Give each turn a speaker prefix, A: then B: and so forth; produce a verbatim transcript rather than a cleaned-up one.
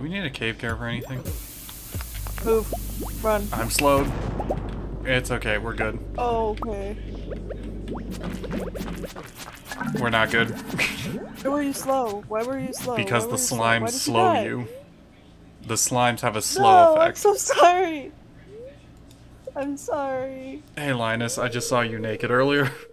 A: Do we need a cave care for anything?
B: Move. Run.
A: I'm slowed. It's okay, we're good.
B: Oh, okay.
A: We're not good.
B: Why were you slow? Why were you slow?
A: Because
B: Why
A: the
B: were you slow?
A: slimes
B: Why did
A: slow
B: die?
A: you. The slimes have a slow
B: No,
A: effect.
B: I'm so sorry. I'm sorry.
A: Hey Linus, I just saw you naked earlier.